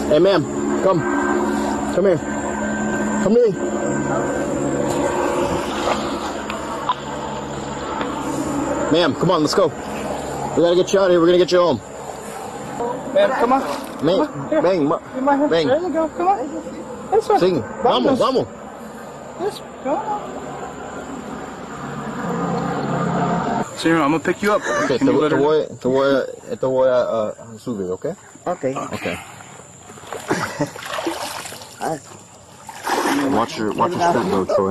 Hey, ma'am, come. Come here. Come to me. Ma'am, come on, let's go. We gotta get you out of here. We're gonna get you home. Ma'am, come on. Bang. There you go. Come on. That's right. Sing. Vamos. Yes, come on. Señor, I'm gonna pick you up. Okay, te voy a subir, okay? Okay. Watch your step though, Troy.